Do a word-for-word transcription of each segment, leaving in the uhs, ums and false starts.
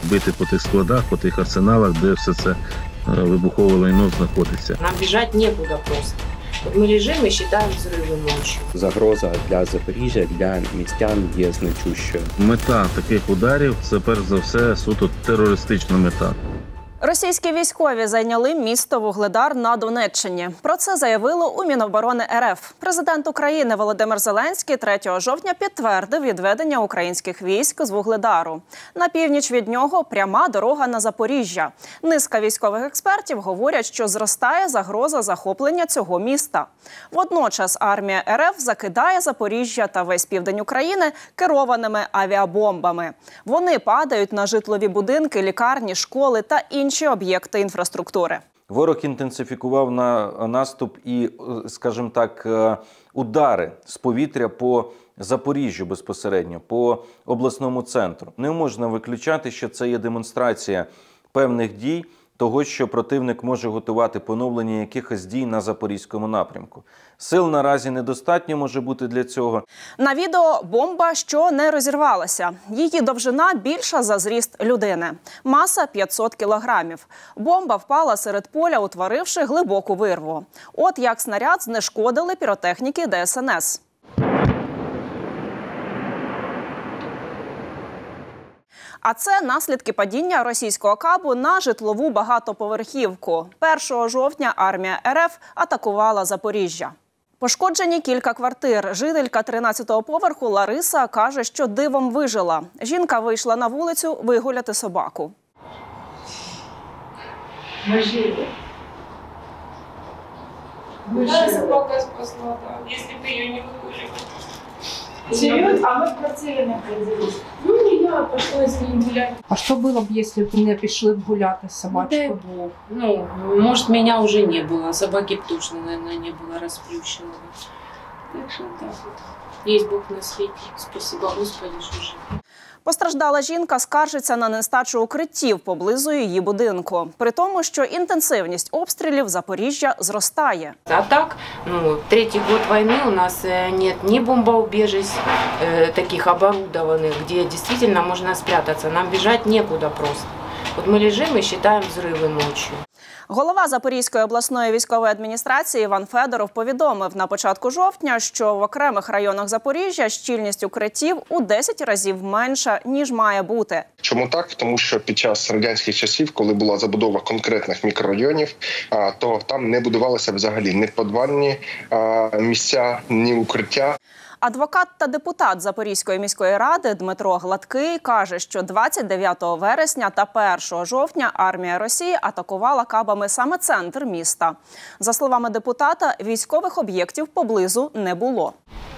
бити по тих складах, по тих арсеналах, де все це вибухове лайно знаходиться. Нам бежать некуда просто. Вот мы лежим и считаем взрывы ночью. Загроза для Запоріжжя, для містян є значущою. Мета таких ударів – це перш за все суто терористична мета. Російські військові зайняли місто Вугледар на Донеччині. Про це заявило у Міноборони РФ. Президент України Володимир Зеленський третього жовтня підтвердив відведення українських військ з Вугледару. На північ від нього пряма дорога на Запоріжжя. Низка військових експертів говорять, що зростає загроза захоплення цього міста. Водночас армія РФ закидає Запоріжжя та весь південь України керованими авіабомбами. Вони падають на житлові будинки, лікарні, школи та інші інші об'єкти інфраструктури. Ворог інтенсифікував на наступ і, скажімо так, удари з повітря по Запоріжжю безпосередньо, по обласному центру. Не можна виключати, що це є демонстрація певних дій, того, що противник може готувати поновлення якихось дій на Запорізькому напрямку. Сил наразі недостатньо може бути для цього. На відео бомба, що не розірвалася. Її довжина більша за зріст людини. Маса п'ятсот кілограмів. Бомба впала серед поля, утворивши глибоку вирву. От як снаряд знешкодили піротехніки Де Ес Ен Ес. А це наслідки падіння російського кабу на житлову багатоповерхівку. першого жовтня армія РФ атакувала Запоріжжя. Пошкоджені кілька квартир. Жителька тринадцятого поверху Лариса каже, що дивом вижила. Жінка вийшла на вулицю вигуляти собаку. Мы жили. Мы Да, жили. собака спасла, да. Если бы ее не выгуляли. Серьезно? А мы в квартире находились. Ну, и я пошла с ним гулять. А що було б, якщо б не пішли б гуляти з Дай собачкою? бог. Ну, может, меня уже не было. Собаки б точно, наверное, не было расплющено. Так что так вот. Есть Бог на свете. Спасибо Господи, что жив. Постраждала жінка скаржиться на нестачу укриттів поблизу її будинку. При тому, що інтенсивність обстрілів Запоріжжя зростає. А так, ну, третий год войны у нас нет ни бомбоубежищ э, таких оборудованных, где действительно можно спрятаться. Нам бежать некуда просто. Вот мы лежим и считаем взрывы ночью. Голова Запорізької обласної військової адміністрації Іван Федоров повідомив на початку жовтня, що в окремих районах Запоріжжя щільність укриттів у десять разів менша, ніж має бути. Чому так? Тому що під час радянських часів, коли була забудова конкретних мікрорайонів, то там не будувалися взагалі ні підвальні місця, ні укриття. Адвокат та депутат Запорізької міської ради Дмитро Гладкий каже, що двадцять дев'ятого вересня та першого жовтня армія Росії атакувала кабами саме центр міста. За словами депутата, військових об'єктів поблизу не було.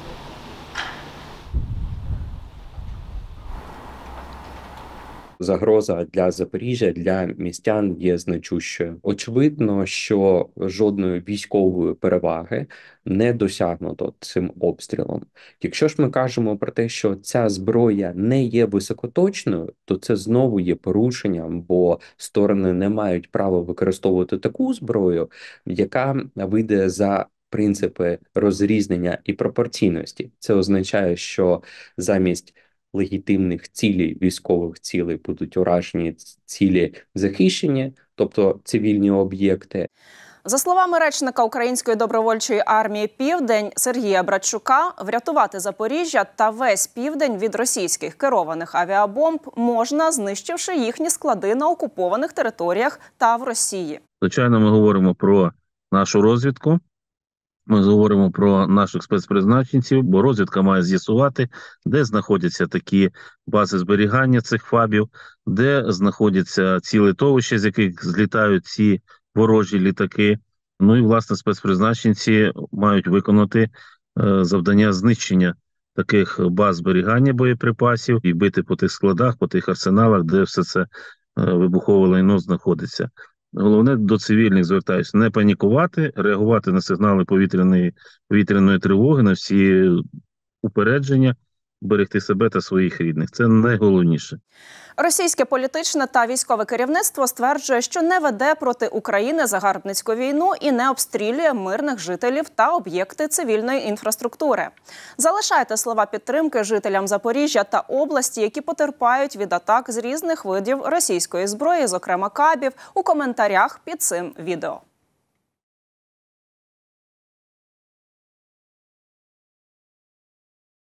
Загроза для Запоріжжя, для містян є значущою. Очевидно, що жодної військової переваги не досягнуто цим обстрілом. Якщо ж ми кажемо про те, що ця зброя не є високоточною, то це знову є порушенням, бо сторони не мають права використовувати таку зброю, яка вийде за принципи розрізнення і пропорційності. Це означає, що замість легітимних цілей, військових цілей будуть уражені цілі захищені, тобто цивільні об'єкти. За словами речника Української добровольчої армії «Південь» Сергія Братчука, врятувати Запоріжжя та весь південь від російських керованих авіабомб можна, знищивши їхні склади на окупованих територіях та в Росії. Звичайно, ми говоримо про нашу розвідку. Ми говоримо про наших спецпризначенців, бо розвідка має з'ясувати, де знаходяться такі бази зберігання цих фабів, де знаходяться ці литовища, з яких злітають ці ворожі літаки. Ну і, власне, спецпризначенці мають виконати е, завдання знищення таких баз зберігання боєприпасів і бити по тих складах, по тих арсеналах, де все це е, вибухове лайно знаходиться. Головне, до цивільних звертаюся, не панікувати, реагувати на сигнали повітряної, повітряної тривоги, на всі упередження берегти себе та своїх рідних. Це найголовніше. Російське політичне та військове керівництво стверджує, що не веде проти України загарбницьку війну і не обстрілює мирних жителів та об'єкти цивільної інфраструктури. Залишайте слова підтримки жителям Запоріжжя та області, які потерпають від атак з різних видів російської зброї, зокрема кабів, у коментарях під цим відео.